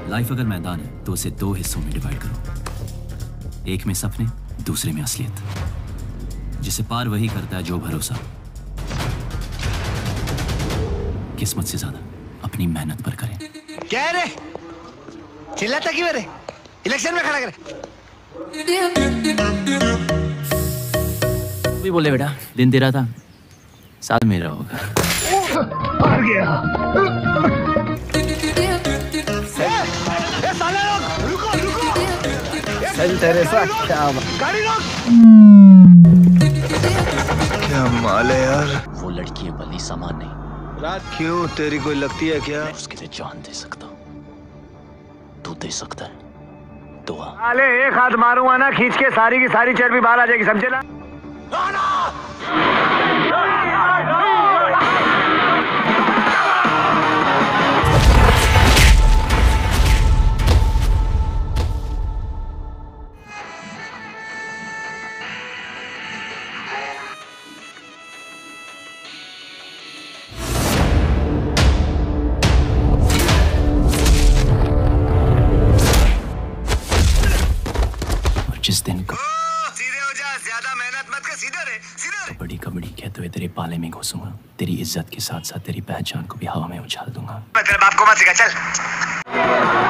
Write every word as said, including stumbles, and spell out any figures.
Life अगर मैदान है तो उसे दो हिस्सों में डिवाइड करो, एक में सपने, दूसरे में असलियत। जिसे पार वही करता है जो भरोसा किस्मत से ज्यादा अपनी मेहनत पर करे। क्या है रे? चिल्लाता क्यों है रे? इलेक्शन में खड़ा करे। भी बोले बेटा, दिन तेरा था, साल मेरा होगा। हार गया। ए साले लोग, रुको रुको। चल तेरे साथ क्या गाड़ी रोक। क्या माल है यार? वो लड़की है भली सामान नहीं। रात क्यों? तेरी कोई लगती है क्या? मैं उसके लिए जान दे सकता हूँ, तू दे सकता है दुआ। अरे एक हाथ मारूंगा ना, खींच के सारी की सारी चर्बी बाहर आ जाएगी, समझे ना? जिस दिन को सीधे हो जा, ज्यादा मेहनत मत कर, सीधे रहे, सीधे रहे। कबड्डी कबड्डी कहते हुए तेरे पाले में घुसूंगा, तेरी इज्जत के साथ साथ तेरी पहचान को भी हवा में उछाल दूंगा। मैं तेरे बाप को मत सिखा, चल।